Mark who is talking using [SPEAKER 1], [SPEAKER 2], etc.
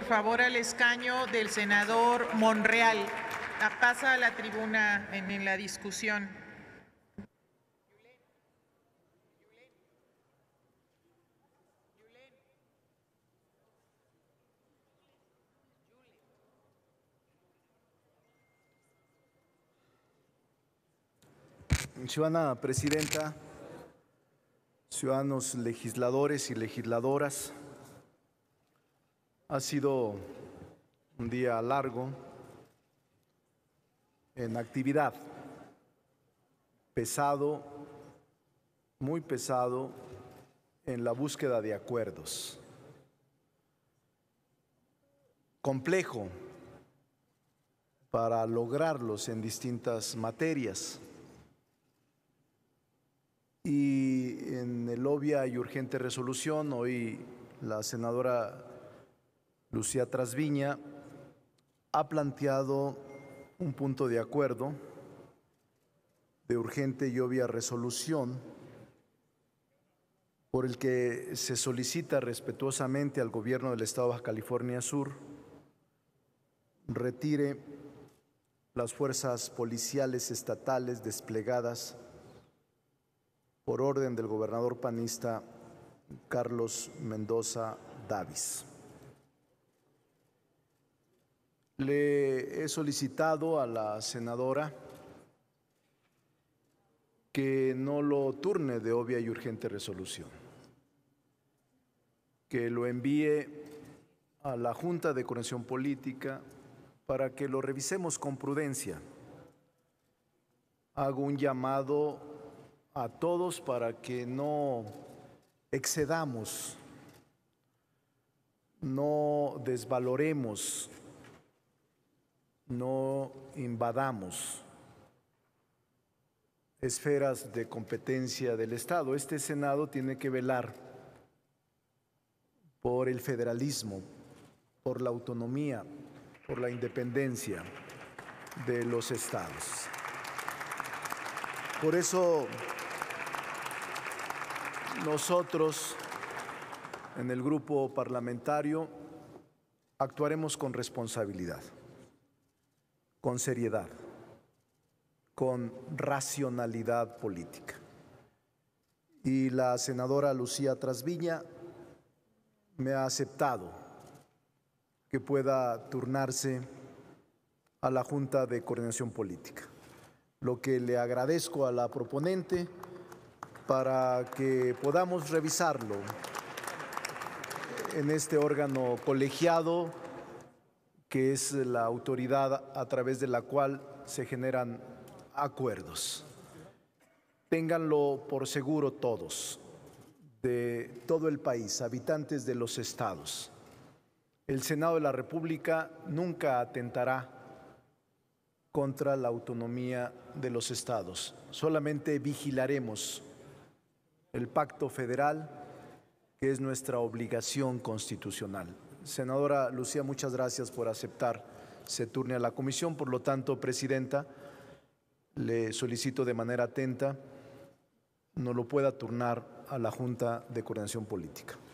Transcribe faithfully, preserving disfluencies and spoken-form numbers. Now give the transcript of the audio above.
[SPEAKER 1] favor al escaño del senador Monreal. Pasa a la tribuna en, en la discusión.
[SPEAKER 2] Ciudadana Presidenta, ciudadanos legisladores y legisladoras, ha sido un día largo en actividad, pesado, muy pesado en la búsqueda de acuerdos, complejo para lograrlos en distintas materias. Y en el obvia y urgente resolución, hoy la senadora Lucía Trasviña ha planteado un punto de acuerdo de urgente y obvia resolución por el que se solicita respetuosamente al Gobierno del Estado de Baja California Sur retire las fuerzas policiales estatales desplegadas por orden del gobernador panista Carlos Mendoza Davis. Le he solicitado a la senadora que no lo turne de obvia y urgente resolución, que lo envíe a la Junta de Coordinación Política para que lo revisemos con prudencia. Hago un llamado a todos para que no excedamos, no desvaloremos, no invadamos esferas de competencia del Estado. Este Senado tiene que velar por el federalismo, por la autonomía, por la independencia de los estados. Por eso nosotros, en el grupo parlamentario, actuaremos con responsabilidad, con seriedad, con racionalidad política. Y la senadora Lucía Trasviña me ha aceptado que pueda turnarse a la Junta de Coordinación Política, lo que le agradezco a la proponente para que podamos revisarlo en este órgano colegiado que es la autoridad a través de la cual se generan acuerdos. Ténganlo por seguro todos, de todo el país, habitantes de los estados. El Senado de la República nunca atentará contra la autonomía de los estados. Solamente vigilaremos el pacto federal, que es nuestra obligación constitucional. Senadora Lucía, muchas gracias por aceptar se turne a la comisión. Por lo tanto, Presidenta, le solicito de manera atenta no lo pueda turnar a la Junta de Coordinación Política.